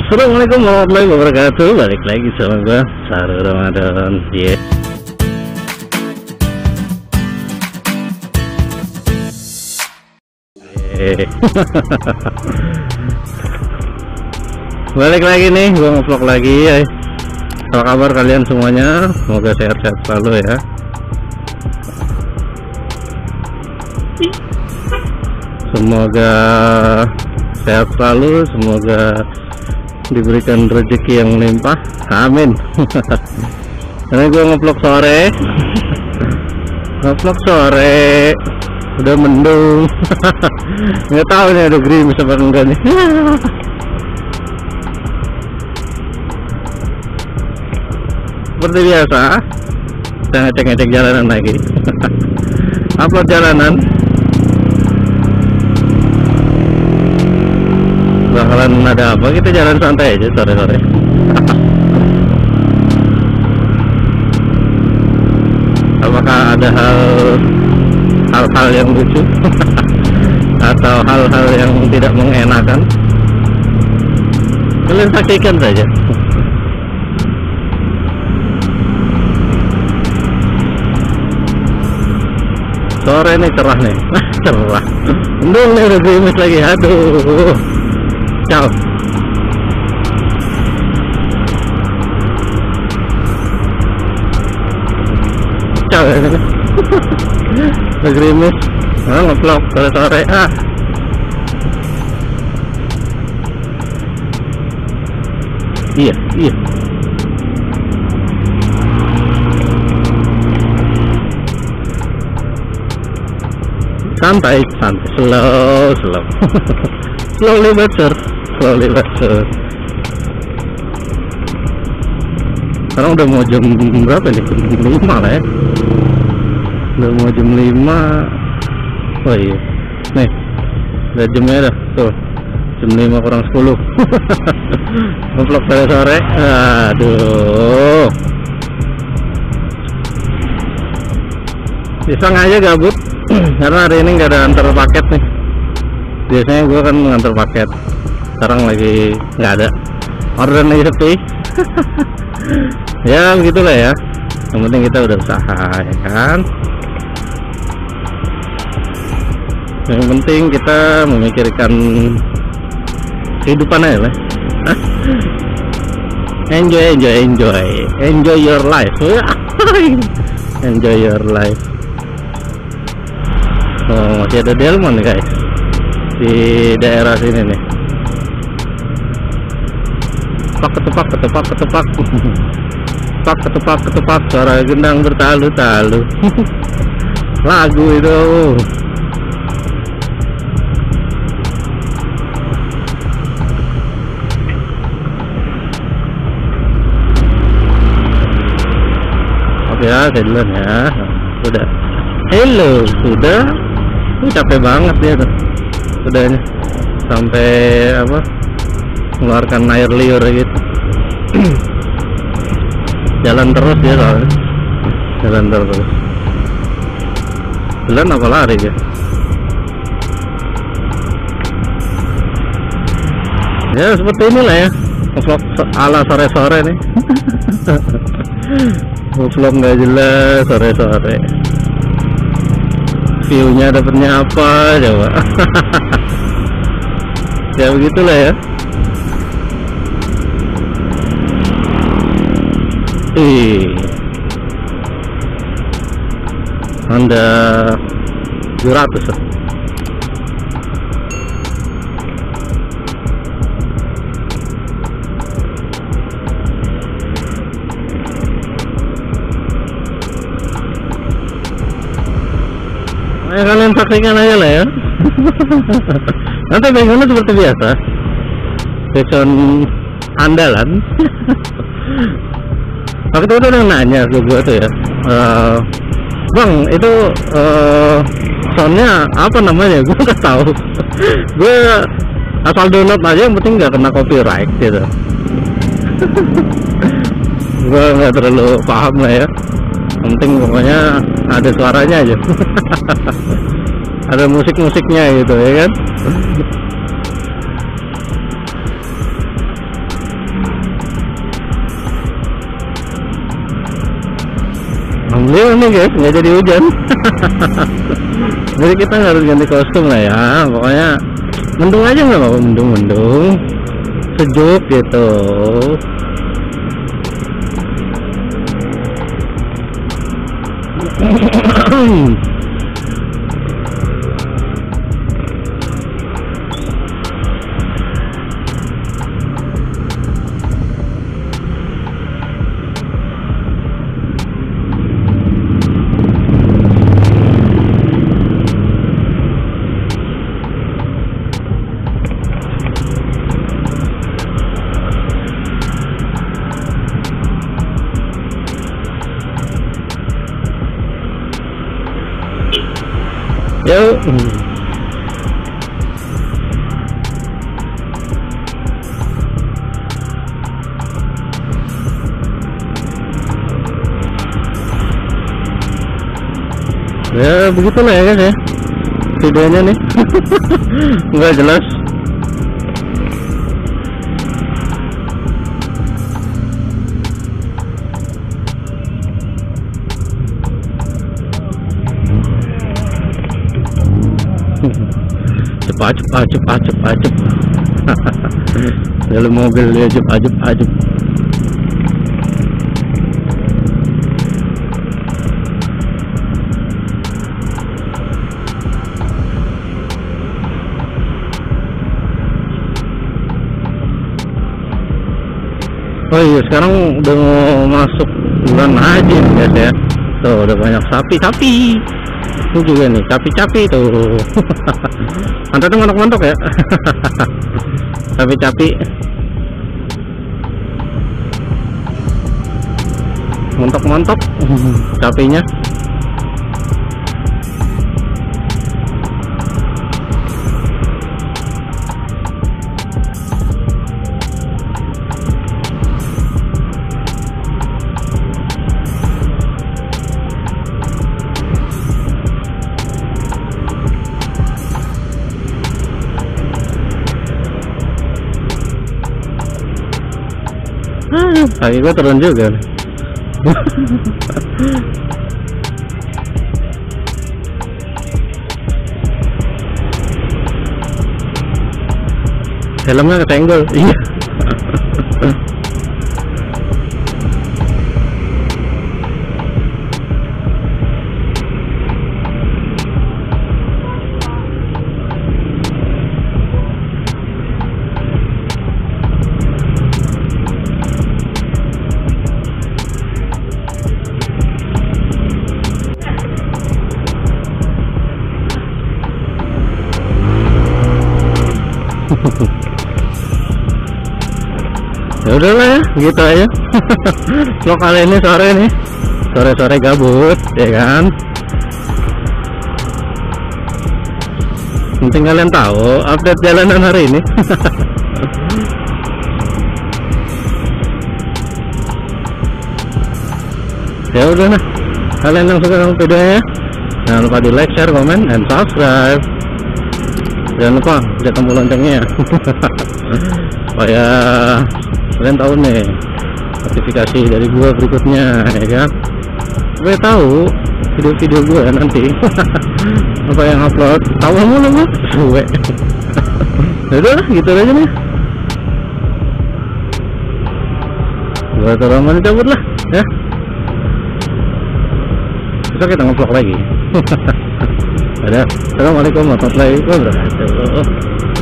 Assalamualaikum warahmatullahi wabarakatuh. Balik lagi sama gue Saru Ramadan. Balik lagi nih, gue nge-vlog lagi ya. Apa kabar kalian semuanya? Semoga sehat-sehat selalu ya. Semoga sehat selalu, semoga diberikan rezeki yang melimpah, amin. Karena gue nge-vlog sore, udah mendung. Nggak tahu nih ada gerimis apa enggak nih. Seperti biasa, kita ngecek-ngecek jalanan lagi. Upload jalanan. Bakalan ada apa, kita jalan santai aja sore-sore. Apakah ada hal-hal yang lucu atau hal-hal yang tidak mengenakan? Kalian saksikan saja. Sore nih cerah nih, cerah. Mendung nih, udah gerimis lagi, aduh. Ciao. Ciao. Gerimis. Nge-vlog sore-sore. Iya. Santai, slow. Slowly but sure. Sekarang udah mau jam berapa nih? Jam 5 lah ya. Udah mau jam 5. Oh iya. Nih. Udah jamnya dah. Tuh. Jam 5 kurang 10. Nge-vlog sore-sore. Aduh. Iseng aja gabut. Karena hari ini nggak ada antar paket nih. Biasanya gue kan ngantar paket. Sekarang lagi nggak ada, orderan lagi sepi. Ya begitulah ya, yang penting kita udah usaha ya kan. Yang penting kita memikirkan kehidupan aja lah. Enjoy your life. Enjoy your life. Oh, masih ada delman nih guys di daerah sini nih. Ketepak, suara gendang bertalu-talu. Lagu itu. Oke ya, saya duluan ya. Sudah. Hello, sudah. Capek banget dia tuh. Sudahnya sampai apa? Mengeluarkan air liur gitu. Jalan terus dia soalnya. Jalan terus. Jalan apa lari ya? Ya seperti inilah ya. Vlog ala sore-sore nih. Vlog nggak jelas sore-sore. View-nya dapatnya apa coba? Ya begitulah ya. Honda 200 lah. Ya kalian saksikan aja lah ya. Nanti backgroundnya seperti biasa, background andalan. Waktu itu udah nanya ke gue tuh ya, bang itu soundnya apa namanya? Gue nggak tahu. Gue asal download aja, yang penting nggak kena copyright gitu. Gue nggak terlalu paham lah ya. Yang penting pokoknya ada suaranya aja. Ada musik-musiknya gitu ya kan. beliau nih guys, nggak jadi hujan. Jadi kita harus ganti kostum lah ya. Pokoknya mendung aja nggak apa-apa, mendung sejuk gitu. Yuk. Ya begitulah ya guys ya videonya nih. Nggak jelas. cepat dalam mobil dia cepat. Oh iya, sekarang udah mau masuk bulan haji guys ya. Tuh udah banyak sapi. Ini juga nih capi tuh. Anda tuh montok ya. Capi montok capinya. Kaki gue turun juga. Helmnya kesenggol. Iya. Ya udahlah ya, gitu aja. Vlog kali ini sore gabut ya kan. Penting kalian tahu update jalanan hari ini. Ya udah nah, kalian yang suka sama videonya jangan lupa di like, share, comment, and subscribe. Jangan lupa tekan tombol loncengnya ya. Supaya kalian tahu nih notifikasi dari gua berikutnya ya kan. Supaya tahu video-video gua nanti apa yang upload. Tahu mulu gua suwe. Udah lah gitu aja nih. Gua terlalu cabut lah ya. Besok kita nge-vlog lagi. Assalamualaikum warahmatullahi wabarakatuh.